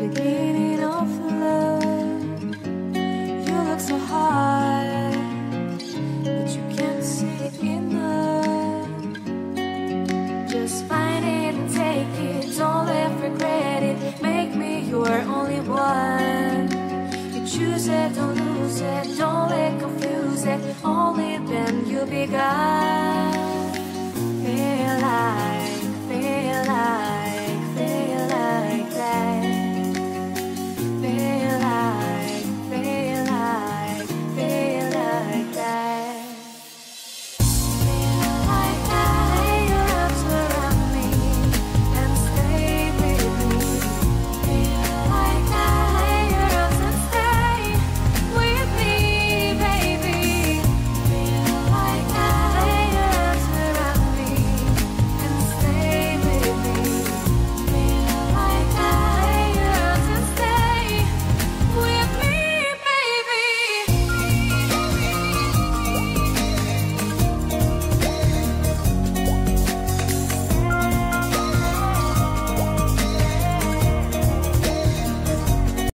beginning of love. You look so hard, but you can't see enough. Just find it and take it, don't let regret it. Make me your only one. You choose it, don't lose it, don't let confuse it. Only then you'll be God.